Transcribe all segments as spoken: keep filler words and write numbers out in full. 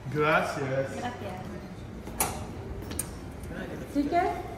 Gracias. Gracias. ¿Sí que?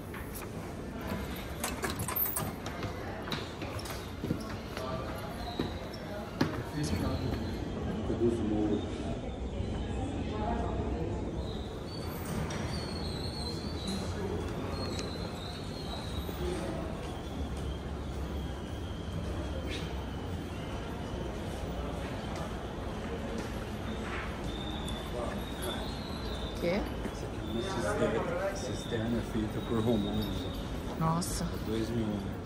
Que? Essa aqui é uma cisterna, cisterna feita por romanos. Nossa. Dois mil anos.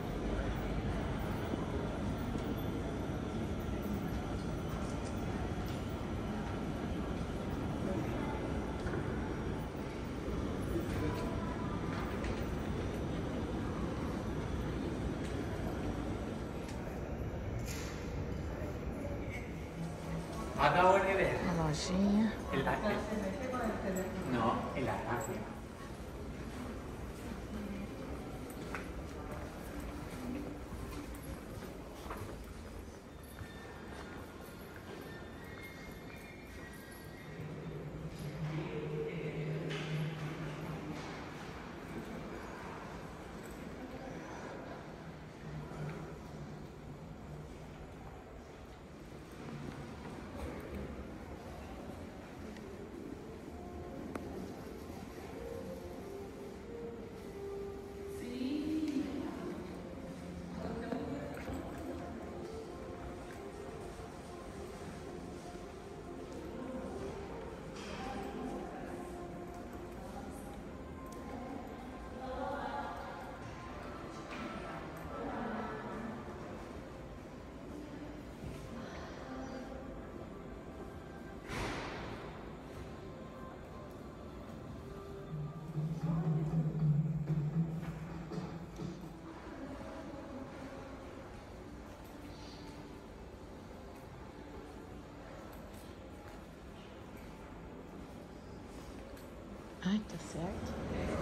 A lojinha. Não, ele ataca. Ai, tá certo.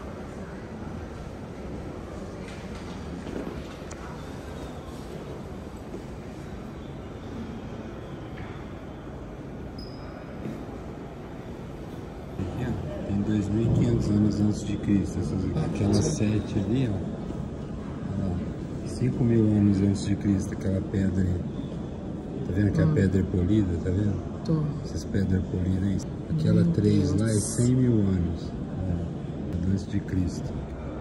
Aqui, ó, tem dois mil e quinhentos anos antes de Cristo. Essas aqui. Aquela sete ali, ó. ó cinco mil anos antes de Cristo, aquela pedra aí. Tá vendo que hum. a pedra é polida, tá vendo? Tô. Essas pedras polidas aí. Aquela três lá é cem mil anos ó, antes de Cristo.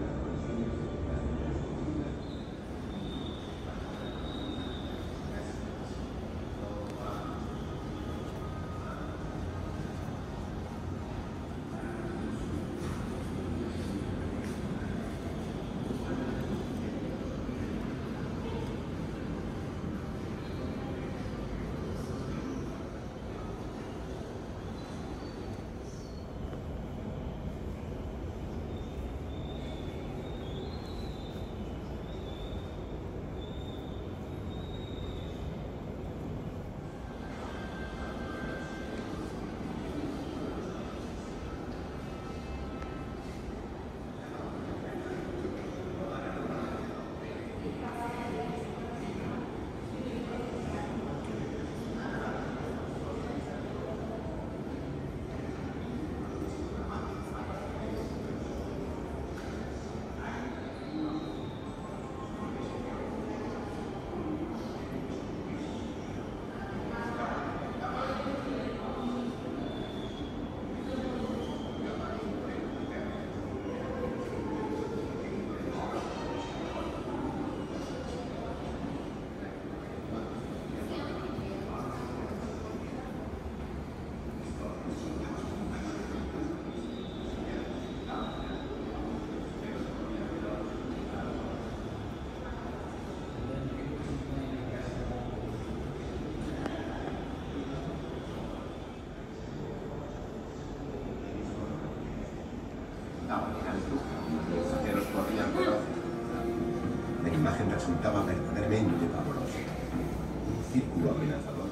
La imagen resultaba verdaderamente pavorosa. Un círculo amenazador.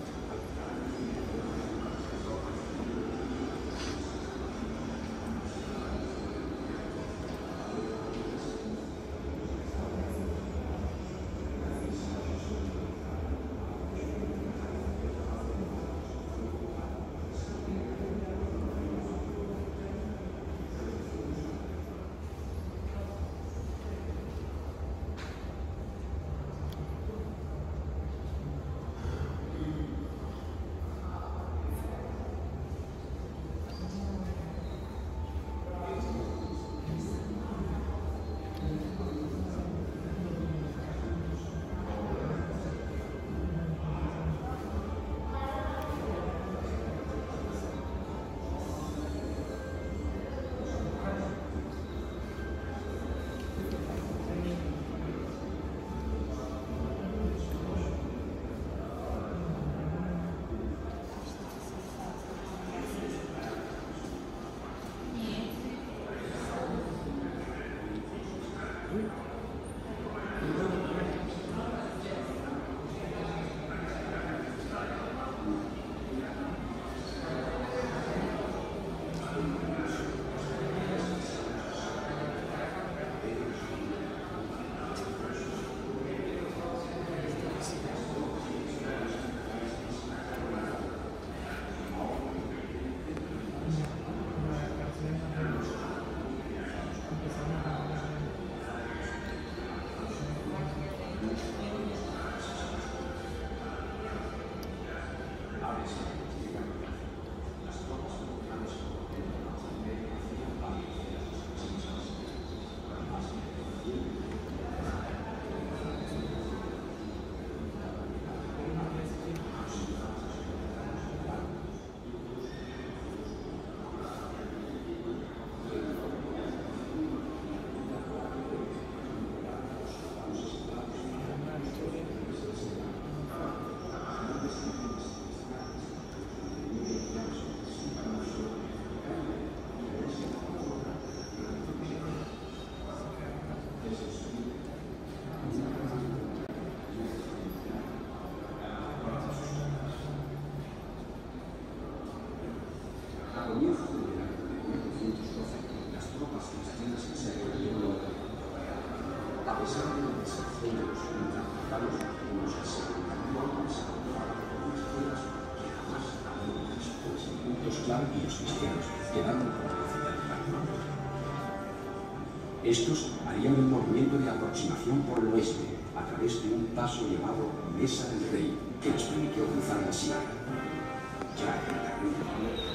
inserción de los ultraafricanos nos aseguraría la salvaguarda de las tierras que jamás aún después. Puntos clave y los cristianos quedando por la ciudad de Babilonia. Estos harían el movimiento de aproximación por el oeste a través de un paso llamado Mesa del Rey, que les permitió cruzar la sierra. Ya en el terreno.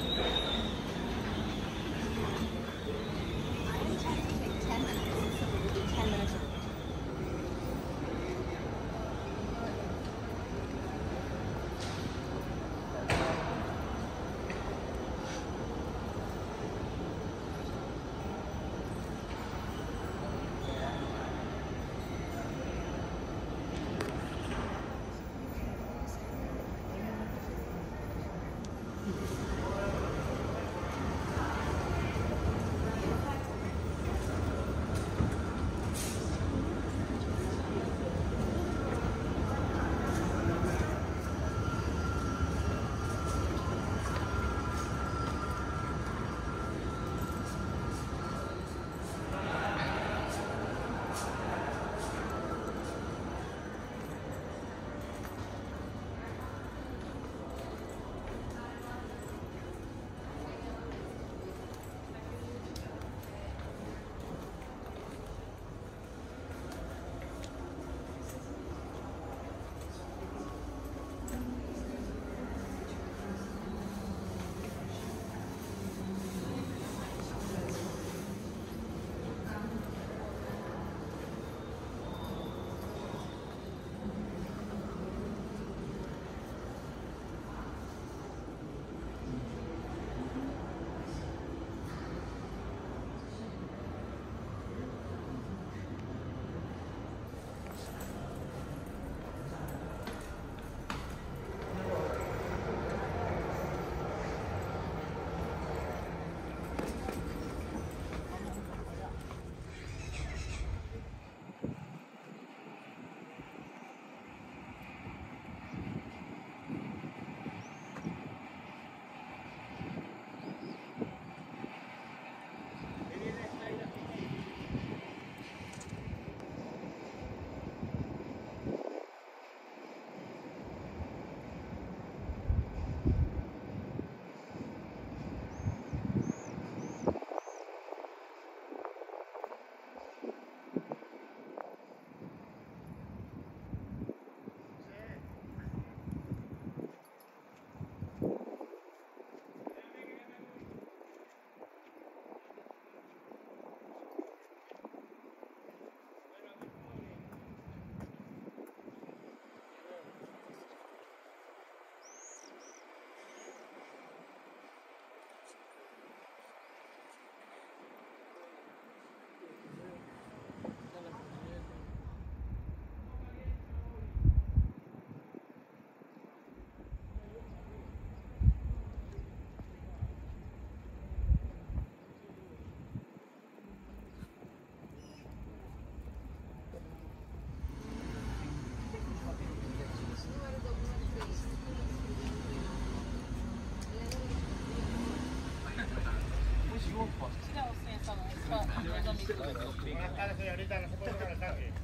Buenas tardes, señorita, no se puede tocar el tanque.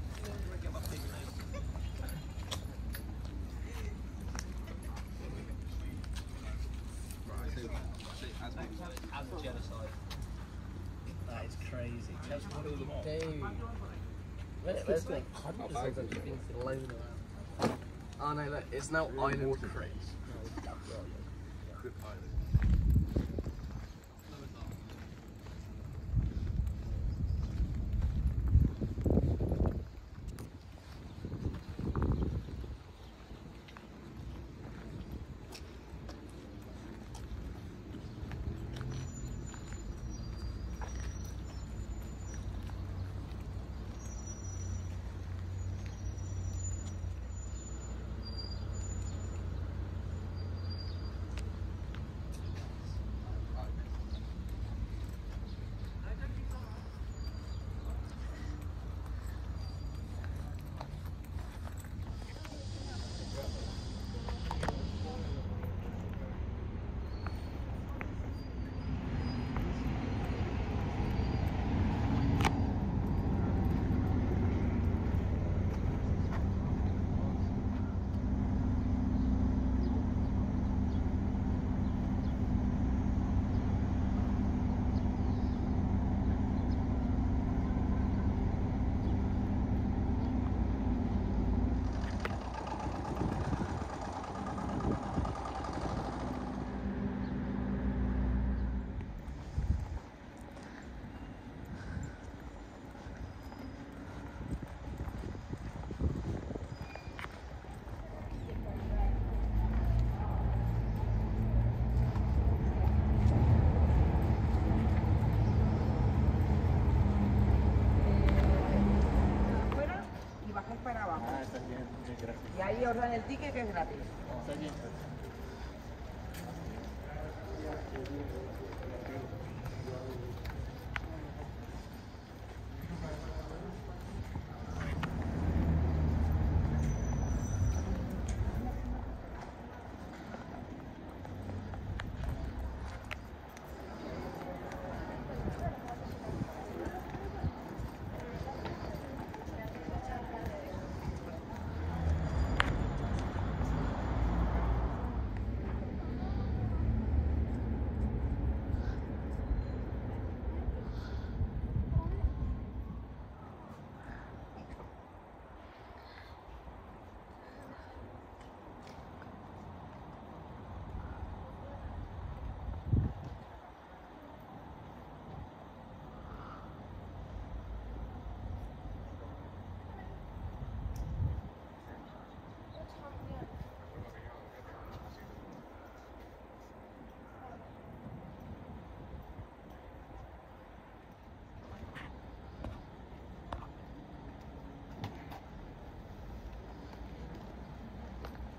That is crazy. Just what do you do? Look, there's like hundreds of those things floating around. Oh no, look, it's now island craze. Y ahí os dan el ticket que es gratis.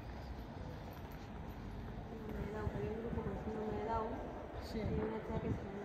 Sí.